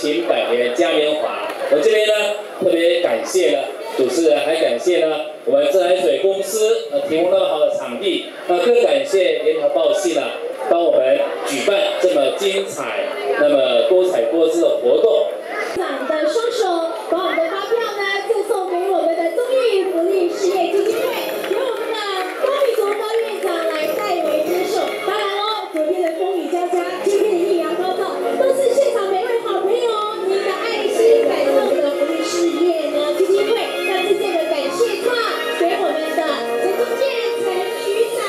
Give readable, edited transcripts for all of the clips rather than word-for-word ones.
勤百年嘉年华。我这边呢特别感谢了主持人，还感谢呢我们自来水公司提供那么好的场地，更感谢联合报系呢帮我们举办这么精彩、那么多彩多姿的活动。 长的双手把我们的发票呢赠送给我们的综艺福利事业基金会，由我们的高宇卓高院长来代为接受。当然喽，昨天的风雨交加，今天的艳阳高照，都是现场每位好朋友您的爱心感动的福利事业呢基金会要致敬的感谢状给我们的陈忠健陈局长。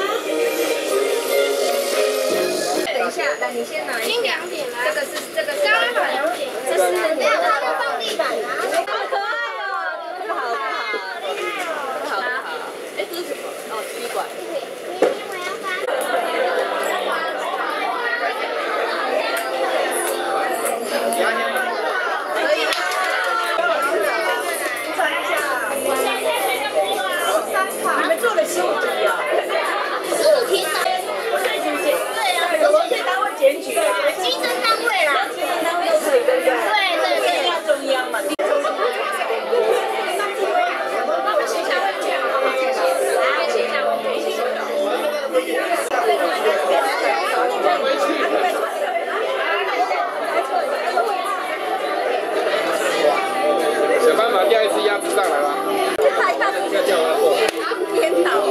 等一下，来你先拿一下，这个刚好2点，这是放地板啊，好可爱哦，这个好好，好，哎，这是什么？哦，吸管。你们做的新题啊？新题呢？对啊，什么单位检举？基征单位啦。基征单位都可以，对不对？对，要中央嘛。他们写下问卷，写下问卷， 想办法调一只鸭子上来吧。要叫它过。 颠倒。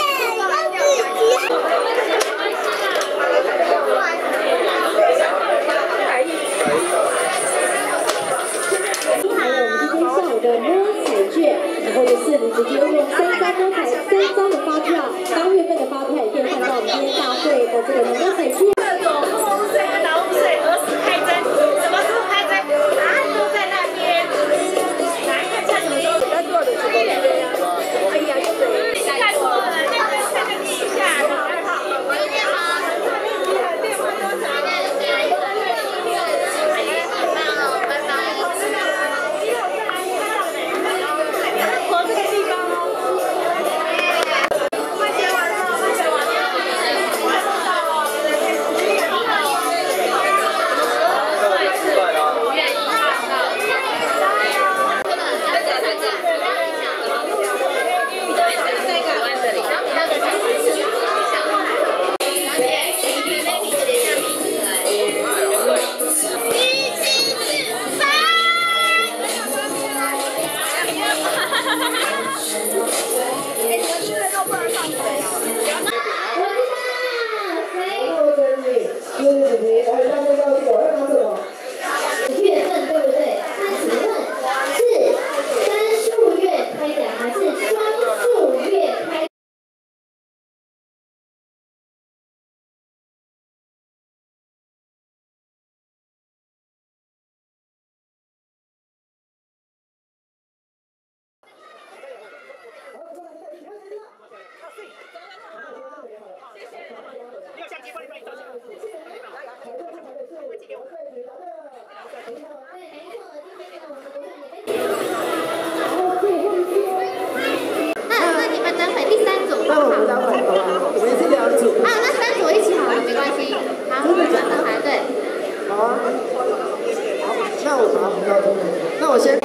还有我们今天下午的摸彩券，然后就是你直接用3张的发票，当月份的发票也可以换到我们今天大会的这个摸彩券。 各种入税跟劳务税何时开征？什么时候开征？答案都在那边。哪一个叫什么时候？要做的时候。哎呀，就是太多了，那个看个地下，好，有点好。 月份对不对？那请问是单数月开奖还是双数月开？ 那你们等会第3组好不好？ 我们是2组。 啊，那3组一起好了，没关系。好，我们等排队。 好啊。好，那我先